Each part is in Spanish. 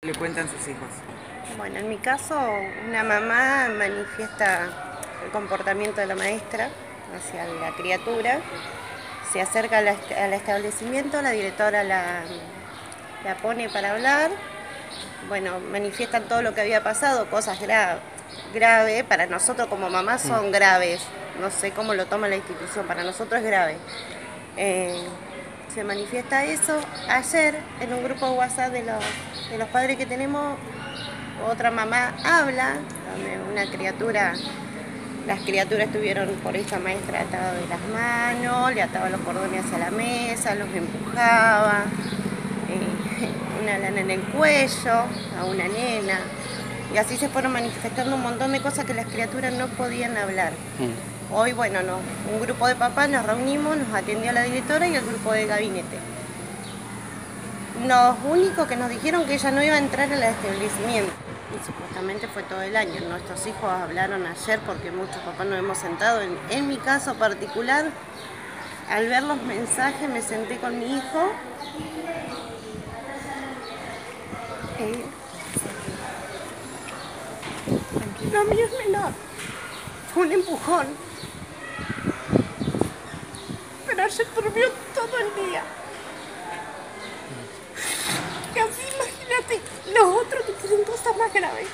Le cuentan sus hijos? Bueno, en mi caso, una mamá manifiesta el comportamiento de la maestra hacia la criatura, se acerca al establecimiento, la directora la pone para hablar, bueno, manifiestan todo lo que había pasado, cosas graves, para nosotros como mamás son graves, no sé cómo lo toma la institución, para nosotros es grave. Eh, Se manifiesta eso. Ayer, en un grupo de WhatsApp de los padres que tenemos, otra mamá habla, donde las criaturas estuvieron por esta maestra atadas de las manos, le ataba los cordones hacia la mesa, los empujaba, una lana en el cuello a una nena. Y así se fueron manifestando un montón de cosas que las criaturas no podían hablar. Hoy, bueno, no, un grupo de papás nos reunimos, nos atendió la directora y el grupo de gabinete. Los únicos que nos dijeron que ella no iba a entrar al establecimiento. Y supuestamente fue todo el año. Nuestros hijos hablaron ayer porque muchos papás nos hemos sentado. En mi caso particular, al ver los mensajes me senté con mi hijo. Lo mío es menor. Fue un empujón. Pero ayer durmió todo el día. Y así imagínate los otros que tienen cosas más graves.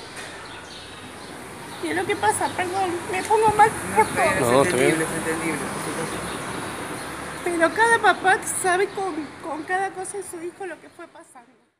Y es lo que pasa, perdón, me pongo mal por todo. Es entendible, es entendible. Pero cada papá sabe con cada cosa de su hijo lo que fue pasando.